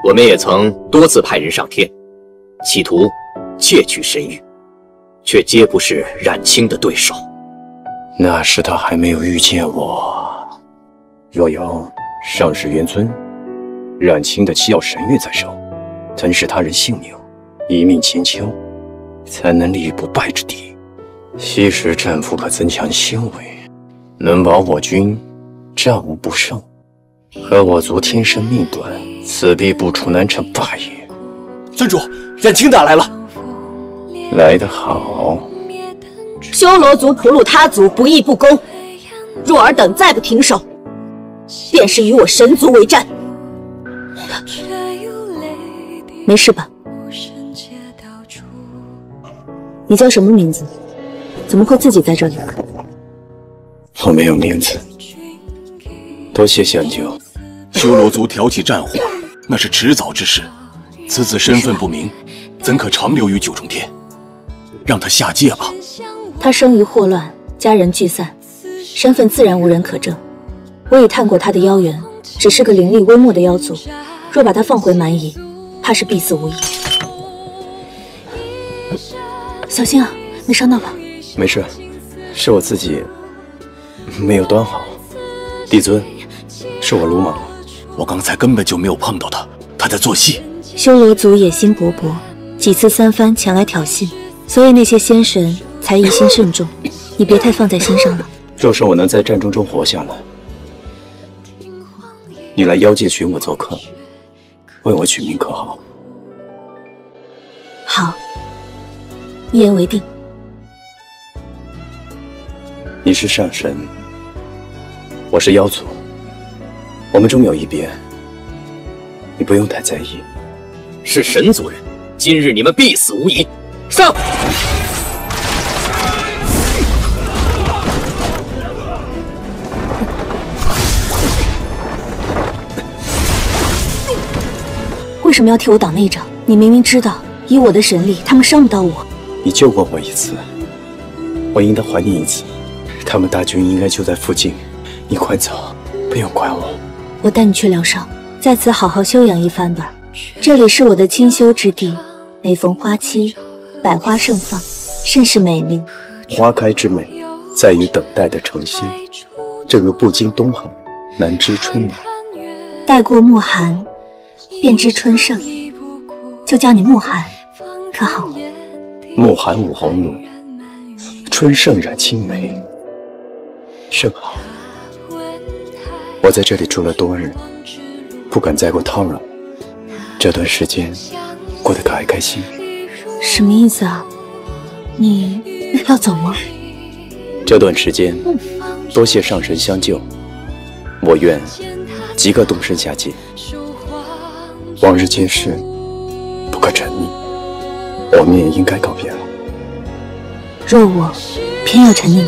我们也曾多次派人上天，企图窃取神玉，却皆不是冉青的对手。 那时他还没有遇见我。若有上世元尊，冉青的七曜神玉在手，曾是他人性命，一命千秋，才能立于不败之地。昔时战俘可增强修为，能保我军战无不胜。可我族天生命短，此必不出难成霸业。 尊主，冉青打来了。 来得好。 修罗族屠戮他族，不义不公。若尔等再不停手，便是与我神族为战。没事吧？你叫什么名字？怎么会自己在这里？ 我没有名字。多谢相救。 修罗族挑起战火，那是迟早之事。此子身份不明，怎可长留于九重天？让他下界吧。 他生于祸乱，家人聚散，身份自然无人可证。我已探过他的妖缘，只是个灵力微末的妖族。若把他放回蛮夷，怕是必死无疑。小心啊，没伤到吧？ 没事，是我自己没有端好。帝尊，是我鲁莽了。 我刚才根本就没有碰到他，他在做戏。 修罗族野心勃勃，几次三番前来挑衅，所以那些仙神才疑心甚重。你别太放在心上了。 若是我能在战争中活下来，你来妖界寻我做客，为我取名可好？ 好，一言为定。 你是上神，我是妖族，我们终有一别，你不用太在意。 是神族人，今日你们必死无疑。上！ 为什么要替我挡那一掌？你明明知道，以我的神力，他们伤不到我。 你救过我一次，我应当还你一次。他们大军应该就在附近，你快走，不用管我。 我带你去疗伤，在此好好休养一番吧。这里是我的清修之地，每逢花期，百花盛放，甚是美丽。 花开之美，在于等待的诚心。正如不经冬寒，难知春暖。 待过暮寒，便知春盛。就叫你慕寒，可好？ 暮寒舞红炉，春盛染青梅，甚好。我在这里住了多日，不敢再过叨扰。这段时间过得可还开心？ 什么意思啊？你要走吗？ 这段时间多谢上神相救，我愿即刻动身下界。往日皆是，不可沉溺，我们也应该告别了。 若我偏要沉溺，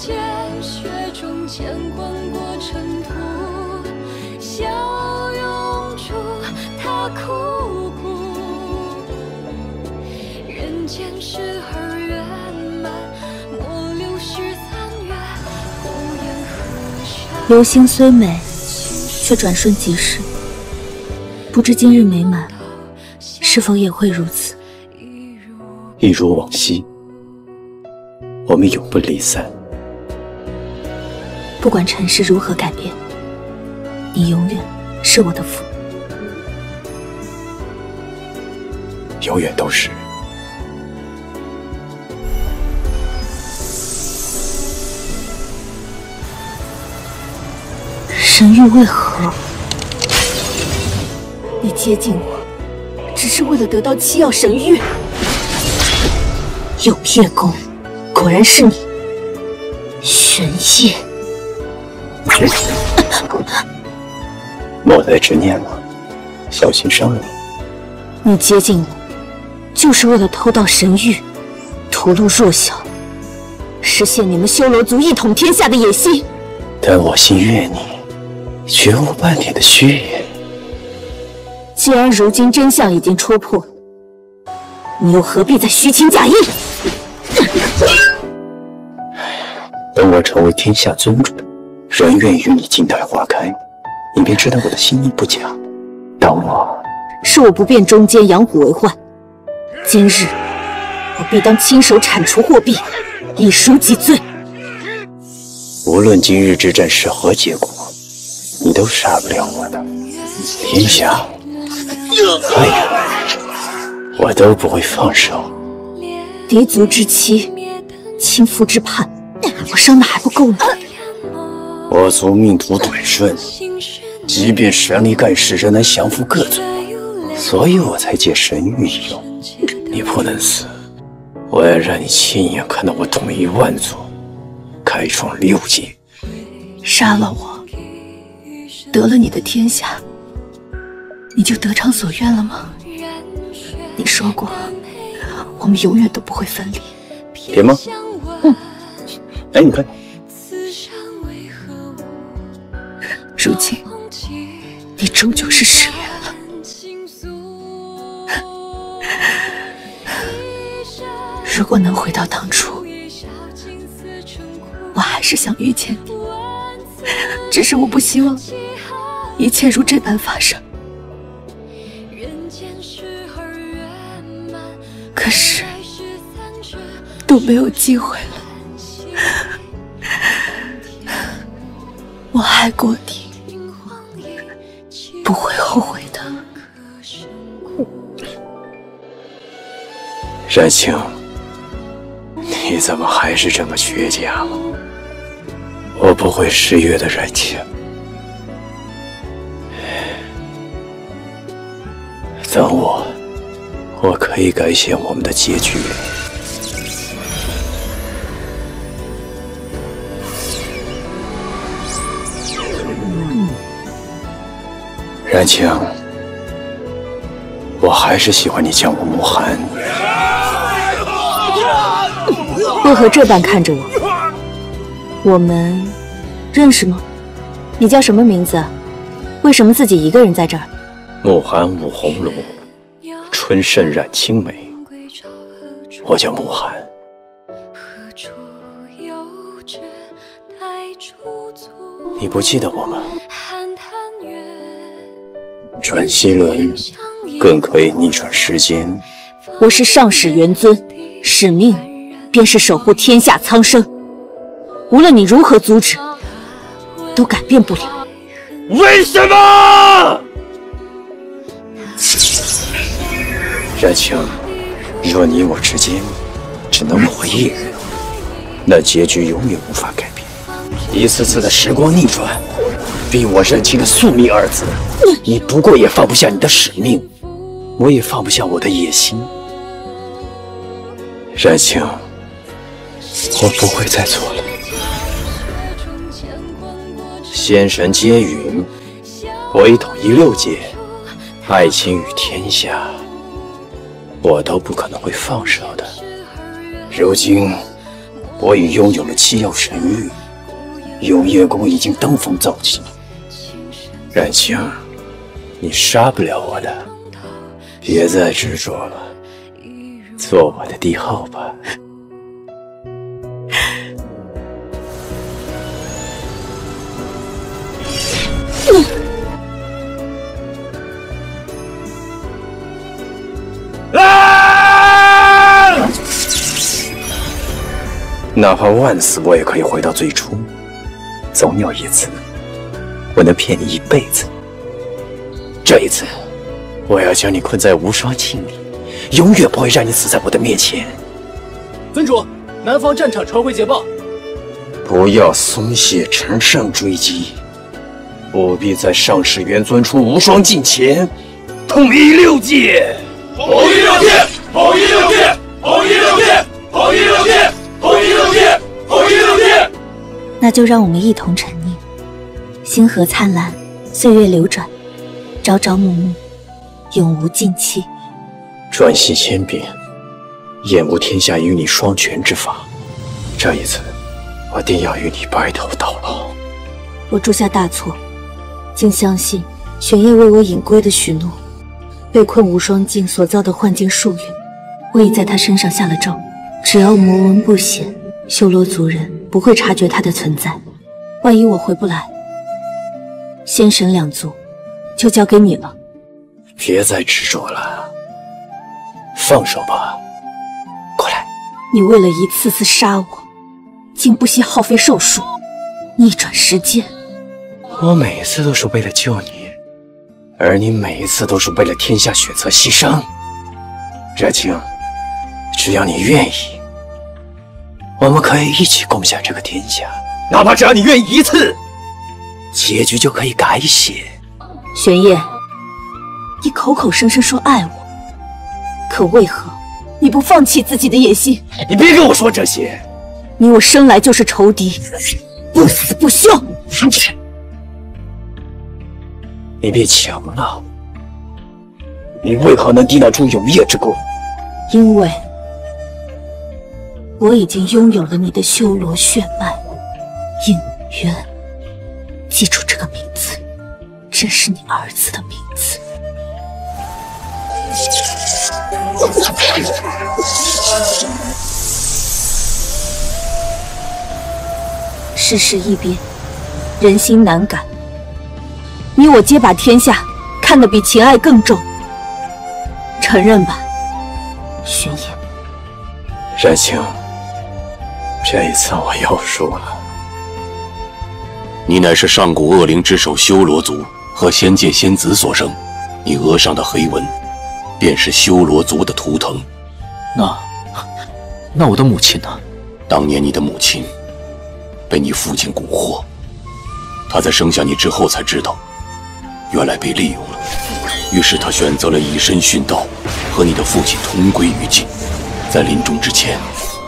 流星虽美，却转瞬即逝。不知今日美满，是否也会如此？ 一如往昔，我们永不离散。 不管尘世如何改变，你永远是我的父， 永远都是。 神域为何？你接近我，只是为了得到七曜神域？有叶公，果然是你，玄烨。 莫再执念了，小心伤了你。 你接近我，就是为了偷盗神域，屠戮弱小，实现你们修罗族一统天下的野心。 但我心悦你，绝无半点的虚言。 既然如今真相已经戳破，你又何必再虚情假意？ 等我成为天下尊主，仍愿与你静待花开，你便知道我的心意不假。当我是我不辨忠奸，养虎为患。今日我必当亲手铲除祸弊，以赎己罪。 无论今日之战是何结果，你都杀不了我的。天下还有，我都不会放手。 嫡族之妻，亲夫之叛，我伤的还不够呢。 我族命途短顺，即便神力盖世，仍难降服各族，所以我才借神谕一用。你不能死，我要让你亲眼看到我统一万族，开创6界。 杀了我，得了你的天下，你就得偿所愿了吗？你说过，我们永远都不会分离。 甜吗？哎，你看。 如今，你终究是食言了。如果能回到当初，我还是想遇见你，只是我不希望一切如这般发生。可是都没有机会了。我爱过你，不会后悔的。 冉青，你怎么还是这么倔强？我不会失约的，冉青。等我可以改写我们的结局。冉青，我还是喜欢你叫我慕寒。 为何这般看着我？我们认识吗？你叫什么名字？为什么自己一个人在这儿？ 慕寒舞红炉，春盛染青梅。我叫慕寒。你不记得我吗？转西轮更可以逆转时间。 我是上使元尊，使命便是守护天下苍生。无论你如何阻止，都改变不了。 为什么？冉青，若你我之间只能活一人，那结局永远无法改变。一次次的时光逆转，逼我认清了宿命二字。你不过也放不下你的使命，我也放不下我的野心。冉青，我不会再错了。仙神皆允，我已统一6界，爱情与天下，我都不可能会放手的。如今，我已拥有了7曜神域，永夜宫已经登峰造极。冉青，你杀不了我的，别再执着了，做我的帝后吧。哪怕万死，我也可以回到最初。总有一次，我能骗你一辈子。这一次，我要将你困在无双境里，永远不会让你死在我的面前。 尊主，南方战场传回捷报， 不要松懈，乘胜追击，不必在上使元尊出无双境前统一6界。 统一6界，统一6界，统一6界，统一6界，统一6界，统一6界。 那就让我们一同沉溺，星河灿烂，岁月流转，朝朝暮暮，永无尽期。 转系千变，厌无天下与你双全之法。这一次，我定要与你白头到老。 我铸下大错，竟相信玄烨为我隐归的许诺。被困无双境所造的幻境数月，我已在他身上下了咒，只要魔纹不显，修罗族人不会察觉他的存在。万一我回不来，仙神2族就交给你了。 别再执着了，放手吧。过来。 你为了一次次杀我，竟不惜耗费寿数，逆转时间。 我每次都是为了救你，而你每一次都是为了天下选择牺牲。热情，只要你愿意，我们可以一起共享这个天下。哪怕只要你愿意一次，结局就可以改写。 玄烨，你口口声声说爱我，可为何你不放弃自己的野心？ 你别跟我说这些， 你我生来就是仇敌，不死不休。 你别强了，你为何能抵挡住永夜之功？ 因为我已经拥有了你的修罗血脉，应渊。记住这个名字，这是你儿子的名字。世事易变，人心难改。你我皆把天下看得比情爱更重，承认吧，玄烨。 冉青，这一次我又输了。 你乃是上古恶灵之首修罗族和仙界仙子所生，你额上的黑纹，便是修罗族的图腾。 那我的母亲呢？ 当年你的母亲被你父亲蛊惑，他在生下你之后才知道，原来被利用了。于是他选择了以身殉道，和你的父亲同归于尽。在临终之前，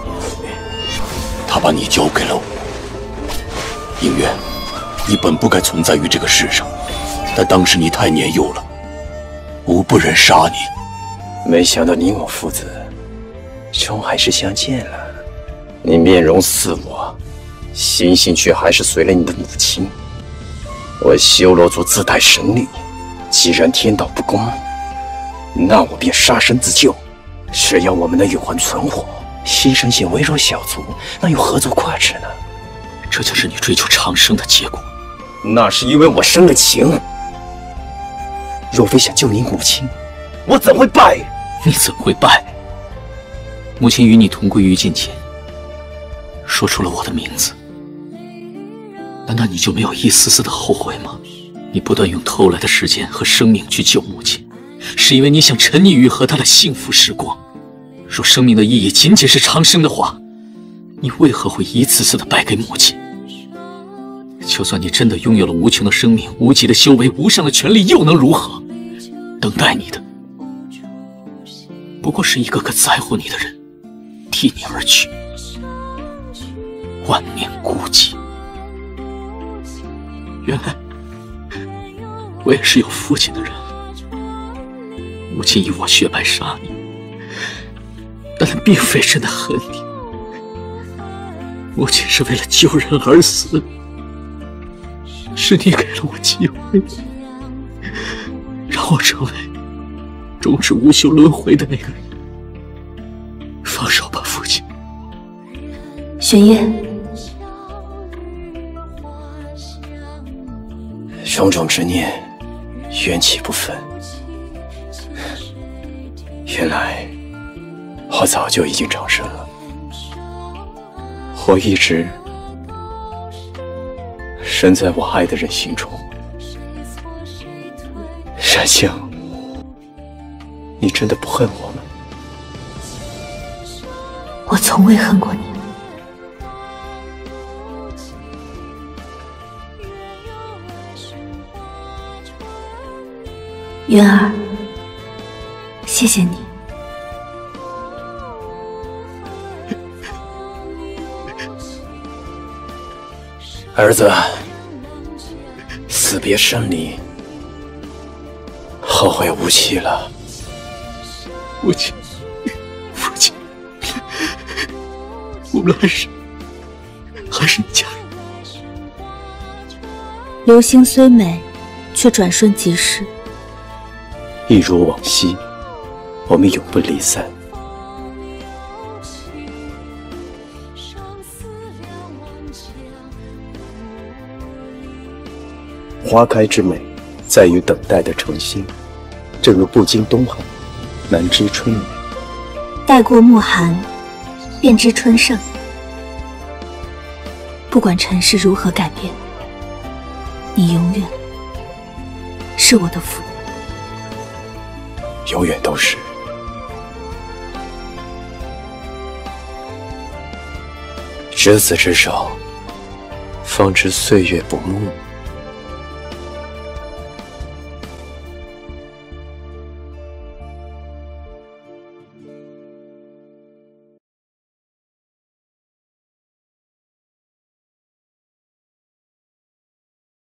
他把你交给了我。应渊，你本不该存在于这个世上，但当时你太年幼了，我不忍杀你。 没想到你我父子终还是相见了。你面容似我，心性却还是随了你的母亲。我修罗族自带神力，既然天道不公，那我便杀身自救。只要我们能永恒存活，牺牲些微弱小族，那又何足挂齿呢？ 这就是你追求长生的结果。 那是因为我生了情。若非想救你母亲，我怎会败？ 你怎会败？母亲与你同归于尽前，说出了我的名字，难道你就没有一丝丝的后悔吗？你不断用偷来的时间和生命去救母亲，是因为你想沉溺于和她的幸福时光。若生命的意义仅仅是长生的话，你为何会一次次的败给母亲？就算你真的拥有了无穷的生命、无极的修为、无上的权力，又能如何？等待你的不过是一个个在乎你的人替你而去，万念孤寂。原来我也是有父亲的人，母亲以我血脉杀你，但她并非真的恨你，母亲是为了救人而死，是你给了我机会，让我成为终止无休轮回的那个人。放手吧，父亲。 玄烨， 种种执念，缘起不分。原来我早就已经长生了，我一直生在我爱的人心中。冉星，你真的不恨我吗？ 我从未恨过你。渊儿，谢谢你。 儿子，死别生离，后会无期了。 父亲，父亲，我们还是你家人。 流星虽美，却转瞬即逝。 一如往昔，我们永不离散。花开之美，在于等待的诚心。 正如不经冬寒，难知春雨。 待过暮寒，便知春盛。不管尘世如何改变，你永远是我的父。 永远都是。执子之手，方知岁月不暮。